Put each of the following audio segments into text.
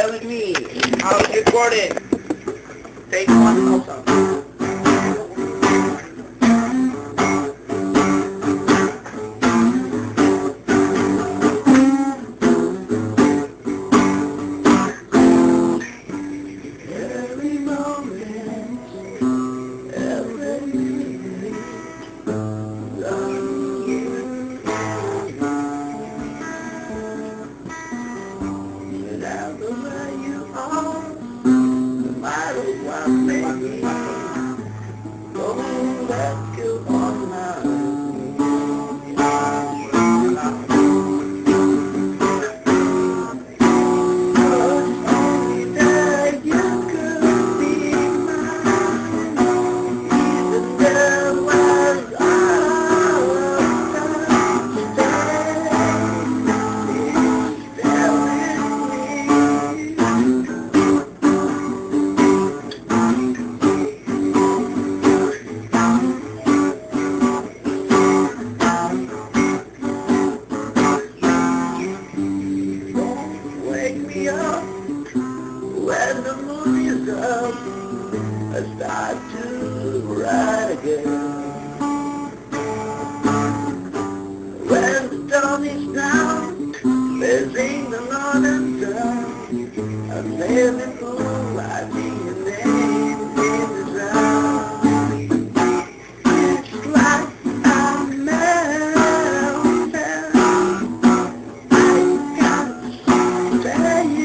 telling me how to record it. Take one also. Every moment, every minute, loving you. Wherever you are, no matter what may be, don't let go on my when the moon is up, I start to ride again. When the dawn is down, facing the northern sun, I'm living for writing your name in the sound. It's like I'm melting. I can't tell you.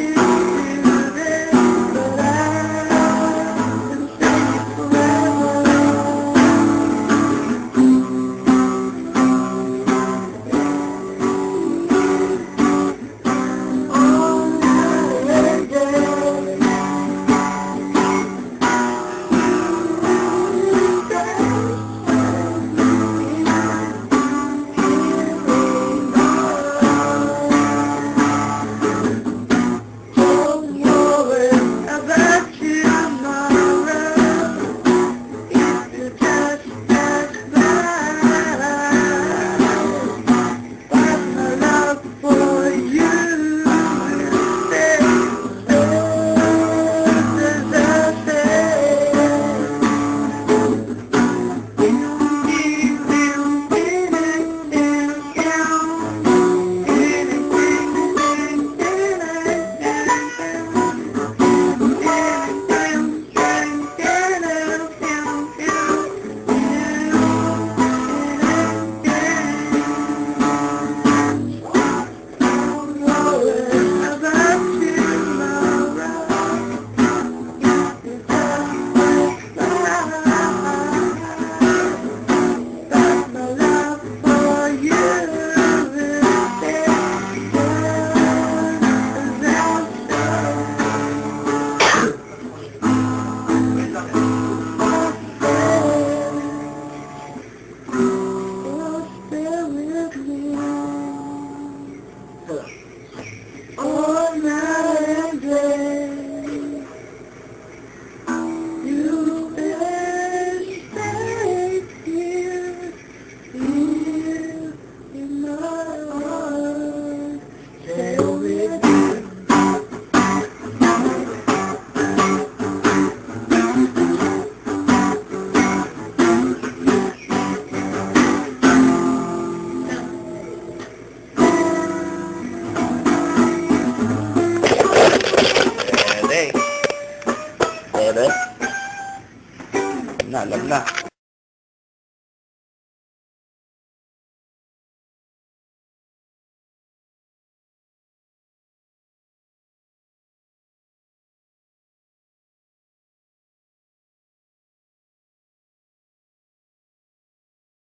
All night and day, you better stay here, here in my heart. Stay with me. Bebe, na alam na.